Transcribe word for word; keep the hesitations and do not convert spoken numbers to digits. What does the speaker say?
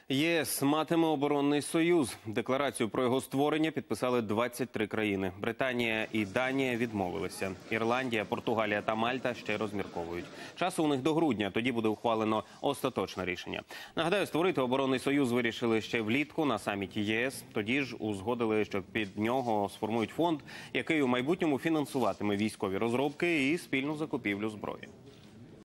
ЄС матиме оборонний союз. Декларацію про його створення підписали двадцять три країни. Британія і Данія відмовилися. Ірландія, Португалія та Мальта ще розмірковують. Часу у них до грудня, тоді буде ухвалено остаточне рішення. Нагадаю, створити оборонний союз вирішили ще влітку на саміті ЄС. Тоді ж узгодили, що під нього сформують фонд, який у майбутньому фінансуватиме військові розробки і спільну закупівлю зброї.